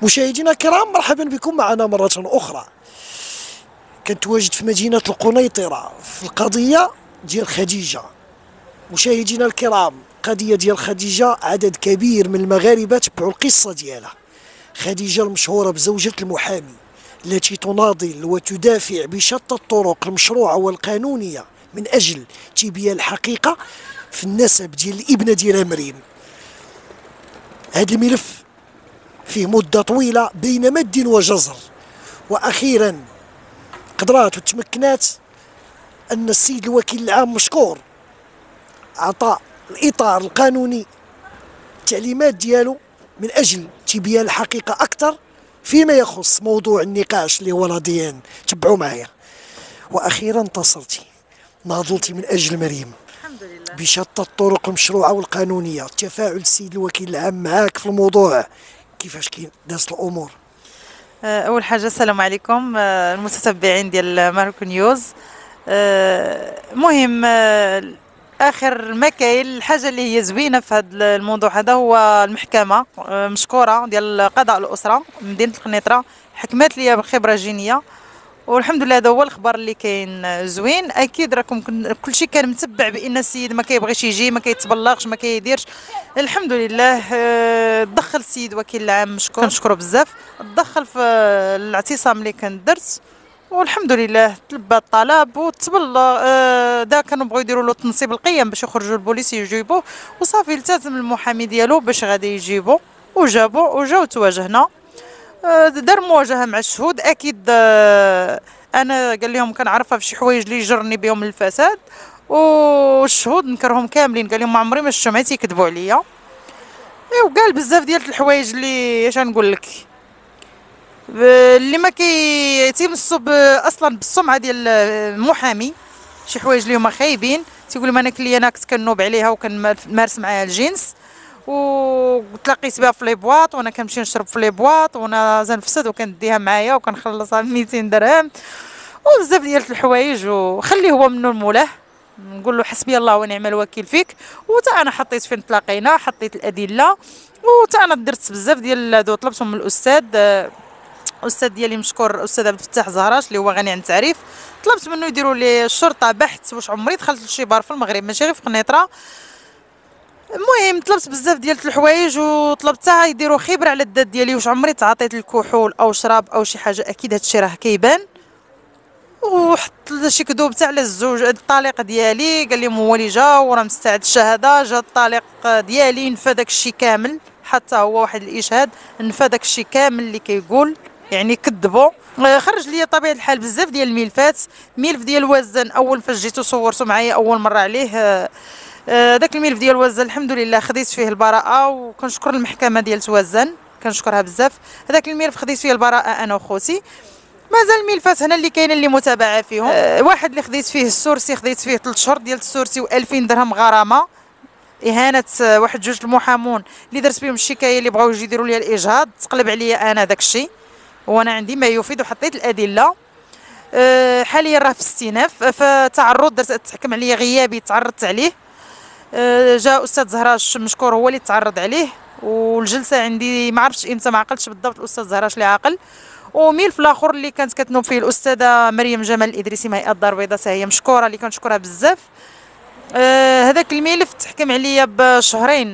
مشاهدينا الكرام، مرحبا بكم معنا مرة أخرى. كنتواجد في مدينة القنيطرة في القضية ديال خديجة. مشاهدينا الكرام، قضية ديال خديجة عدد كبير من المغاربة تبعوا القصة ديالها. خديجة المشهورة بزوجة المحامي التي تناضل وتدافع بشتى الطرق المشروعة والقانونية من أجل تبيان الحقيقة في النسب ديال الابنة ديالها مريم. هذا الملف فيه مدة طويلة بين مد وجزر، وأخيرا قدرات وتمكنات أن السيد الوكيل العام مشكور أعطى الإطار القانوني التعليمات ديالو من أجل تبيان الحقيقة أكثر فيما يخص موضوع النقاش اللي هو الرضيان. تبعوا معايا. وأخيرا انتصرتي، ناضلتي من أجل مريم الحمد لله بشتى الطرق المشروعة والقانونية. تفاعل السيد الوكيل العام معاك في الموضوع كيفاش دازت الأمور؟ اول حاجه السلام عليكم المتتبعين ديال ماروك نيوز. مهم اخر ما كاين الحاجه اللي هي زوينه في هذا الموضوع هذا هو المحكمه مشكوره ديال قضاء الاسره مدينه القنيطره حكمت لي بخبره جينيه، والحمد لله هذا هو الخبر اللي كاين زوين. اكيد راكم كلشي كان متبع بان السيد ما كيبغيش يجي، ما كيتبلغش، ما كيديرش. الحمد لله دخل السيد وكيل العام مشكور، كنشكرو بزاف، دخل في الاعتصام اللي كان درت، والحمد لله تلبى الطلب وتبلغ. دا كانوا بغيو يديروا له تنصيب القيم باش يخرجوا البوليس يجيبوه، وصافي التزم المحامي ديالو باش غادي يجيبوه، وجابوه وجاو تواجهنا. دار مواجهه مع الشهود. اكيد انا قال لهم كنعرفها في شي حوايج اللي يجرني بهم للفساد، والشهود نكرهم كاملين، قال لهم ما عمري ما شفتهم عاد يكذبوا عليا. وقال بزاف ديال الحوايج اللي اش نقول لك اللي ما كيتمسوا اصلا بالسمعه ديال المحامي، شي حوايج اللي هما خايبين. تيقول لهم انا كنت كنوب عليها وكنمارس معاها الجنس، وتلاقيت بها في لي بواط، وانا كنمشي نشرب في لي بواط، وانا زنفسد وكنديها معايا وكنخلصها ب 200 درهم وبزاف ديال الحوايج. وخليه هو منو المولاه، نقول له حسبي الله ونعم الوكيل فيك. وتا انا حطيت فين تلاقينا، حطيت الادله، وتا انا درت بزاف ديال هادو طلبتهم من الاستاذ ديالي مشكور الاستاذ عبد الفتاح زهراش اللي هو غني عن التعريف. طلبت منه يديروا لي الشرطه بحث، واش عمري دخلت لشي بار في المغرب ماشي غير في قنيطره. المهم طلبت بزاف ديال الحوايج، وطلبت حتى يديروا خبره على الذات ديالي، واش عمري تعاطيت الكحول او شراب او شي حاجه. اكيد هادشي راه كيبان. وحط شي كذوب تاع على الزوج الطليق ديالي، قال لهم هو اللي جا وراه مستعد الشهاده. جا الطليق ديالي نفى داك الشيء كامل، حتى هو واحد الاشهاد نفى داك الشيء كامل اللي كيقول، يعني كذبوا. خرج لي طبيعه الحال بزاف ديال الملفات. ملف ديال وزن اول فاش جيتو صورتو معايا اول مره عليه، داك الملف ديال وزن الحمد لله خديت فيه البراءه، وكنشكر المحكمه ديال توزن كنشكرها بزاف. هذاك الملف خديت فيه البراءه انا وخوتي. مازال الملفات هنا اللي كاينه اللي متابعه فيهم. واحد اللي خديت فيه السورسي، خديت فيه 3 شهور ديال السورسي و2000 درهم غرامه. اهانه واحد جوج المحامون اللي درت بهم الشكايه اللي بغاو يجي يديروا لي الاجهاض، تقلب عليا انا داك الشيء، وانا عندي ما يفيد وحطيت الادله. حاليا راه في استئناف، فتعرض درت تحكم عليا غيابي، تعرضت عليه. جا استاذ زهراش مشكور هو اللي تعرض عليه، والجلسه عندي ما عرفتش امتى، ما عقلتش بالضبط الاستاذ زهراش اللي عاقل. وملف الاخر اللي كانت كتنوب فيه الاستاذه مريم جمال الادريسي من هيئه الدار البيضاء، هي مشكوره اللي كنشكرها بزاف. هذاك الملف تحكم عليا بشهرين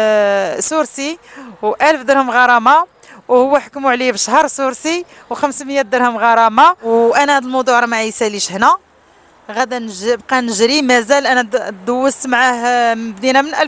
سورسي و1000 درهم غرامه، وهو حكموا عليه بشهر سورسي و500 درهم غرامه. وانا هذا الموضوع راه ما يساليش هنا، غدا نبقى نجري. مازال انا دوزت معاه، بدينا من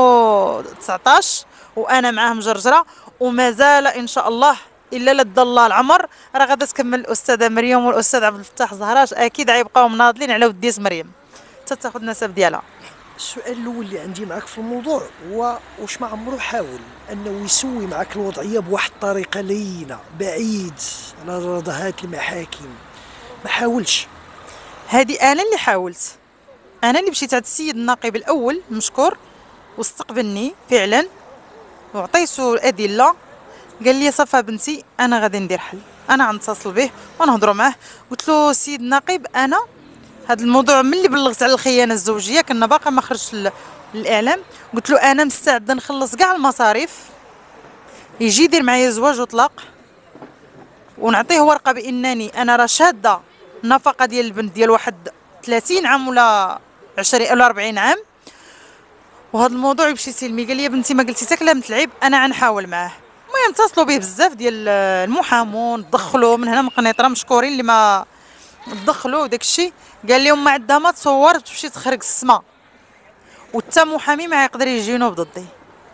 2019 وانا معاه مجرجره، ومازال ان شاء الله الا لد الله العمر راه غادا تكمل الاستاذه مريم والاستاذ عبد الفتاح زهراش. اكيد غيبقاو مناضلين على وديس مريم حتى تاخذ النسب ديالها. السؤال الاول اللي عندي معك في الموضوع هو واش ما عمرو حاول انه يسوي معك الوضعيه بواحد الطريقه لينه بعيد على رضاهات المحاكم؟ ما حاولش؟ هذه انا اللي حاولت، انا اللي مشيت عند السيد الناقب الاول مشكور واستقبلني فعلا وعطيته الادله. قال لي صفا بنتي انا غادي ندير حل، انا غنتصل به ونهضروا معاه. قلت له السيد الناقب انا هذا الموضوع ملي بلغت على الخيانه الزوجيه كنا باقا ما خرجش للاعلام، قلت له انا مستعده نخلص كاع المصاريف يجي يدير معايا زواج وطلاق، ونعطيه ورقه بانني انا راه شاده النفقه ديال البنت ديال واحد 30 عام ولا 20 ولا 40 عام، وهذا الموضوع يمشي سلمي. قال لي بنتي ما قلتي حتى كلمه العيب، انا غنحاول معاه. المهم اتصلوا به بزاف ديال المحامون، دخلوا من هنا من قنيطره، مشكورين اللي ما دخلوا وداك الشيء. قال لهم ما عندها ما تصور تمشي تخرج السما، وتا محامي ما يقدر يجي ينوب ضدي.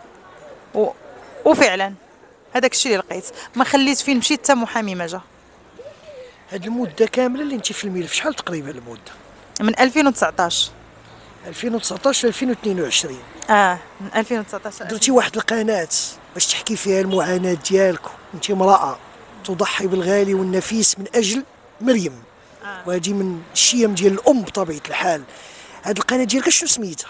وفعلا هذاك الشيء اللي لقيت، ما خليت فين مشيت حتى محامي ما جا. هاد المده كامله اللي انت في الملف شحال تقريبا المده؟ من 2019. 2019 ل 2022. من 2019 درتي واحد القناه باش تحكي فيها المعاناه ديالك، انت امراه تضحي بالغالي والنفيس من اجل مريم. وهذه من الشيم ديال الام بطبيعه الحال. هاد القناه ديالك شنو سميتها؟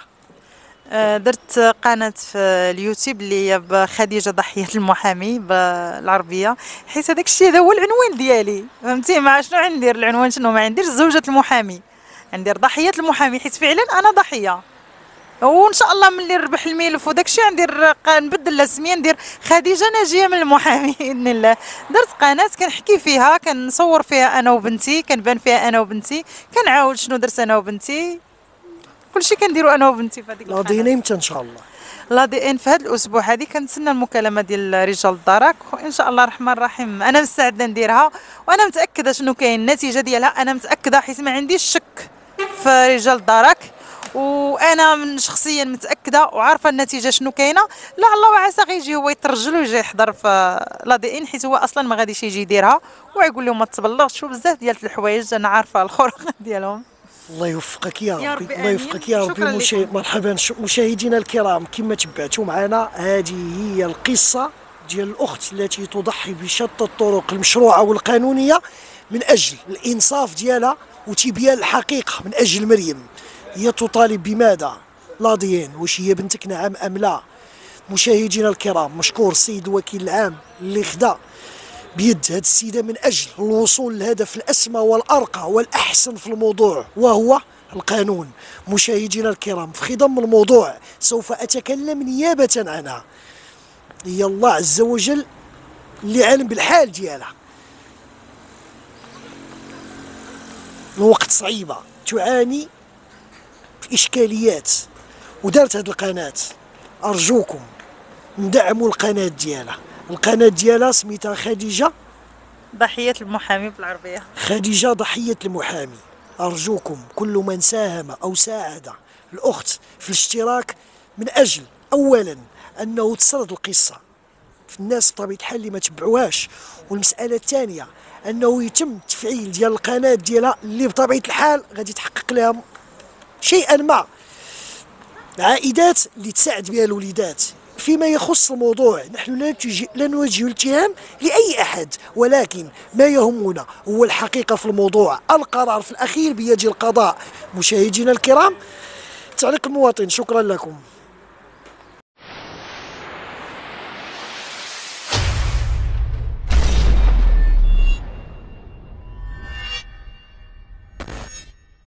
درت قناة في اليوتيوب اللي هي بخديجة ضحية المحامي بالعربية، حيت هذاك الشيء هذا هو العنوان ديالي، فهمتي؟ مع شنو غندير العنوان، شنو ما غنديرش زوجة المحامي، غندير ضحية المحامي، حيت فعلا أنا ضحية. وإن شاء الله ملي نربح الملف وداك الشيء غندير نبدل السمية، ندير خديجة ناجية من المحامي بإذن الله. درت قناة كنحكي فيها، كنصور فيها أنا وبنتي، كنبان فيها أنا وبنتي، كنعاود شنو درت أنا وبنتي، كلشي كنديرو انا وبنتي في هذيك القناه. لا دي امتى ان شاء الله؟ لا دي ان في هذا الاسبوع هذه كنتسنى المكالمه ديال رجال الدرك، وان شاء الله الرحمن الرحيم انا مستعده نديرها، وانا متاكده شنو كاين النتيجه ديالها، انا متاكده حيت ما عنديش شك في رجال الدرك، وانا من شخصيا متاكده وعارفه النتيجه شنو كاينه. لعل وعسى غيجي هو يترجل ويجي يحضر في لا دي ان، حيت هو اصلا ما غاديش يجي يديرها، ويقول لهم ما تبلغش وبزاف ديال الحوايج انا عارفه الخرق ديالهم. الله يوفقك يا يا ربي، ربي الله يوفقك يا ربي. مرحبا مشاهدينا الكرام، كما تبعتوا معنا هذه هي القصة ديال الأخت التي تضحي بشتى الطرق المشروعة والقانونية من أجل الإنصاف ديالها وتبيان الحقيقة من أجل مريم. هي تطالب بماذا؟ لا ديان، واش هي بنتك نعم أم لا؟ مشاهدينا الكرام، مشكور السيد الوكيل العام اللي خدا بيد هذه السيدة من أجل الوصول للهدف الأسمى والأرقى والأحسن في الموضوع، وهو القانون. مشاهدينا الكرام، في خضم الموضوع سوف أتكلم نيابة عنها. هي الله عز وجل اللي عالم بالحال ديالها. الوقت صعيبة، تعاني في إشكاليات، ودارت هذه القناة. أرجوكم ندعموا القناة ديالها. القناة ديالها سميتها خديجة ضحية المحامي بالعربية. خديجة ضحية المحامي. أرجوكم كل من ساهم أو ساعد الأخت في الاشتراك من أجل أولا أنه تسرد القصة في الناس بطبيعة الحال اللي ما تبعوهاش، والمسألة الثانية أنه يتم تفعيل ديال القناة ديالها اللي بطبيعة الحال غادي تحقق لها شيئا ما عائدات اللي تساعد بها الوليدات. فيما يخص الموضوع نحن لا نوجه الاتهام لأي أحد، ولكن ما يهمنا هو الحقيقة في الموضوع. القرار في الأخير بيد القضاء. مشاهدينا الكرام، تعليق المواطن. شكرا لكم.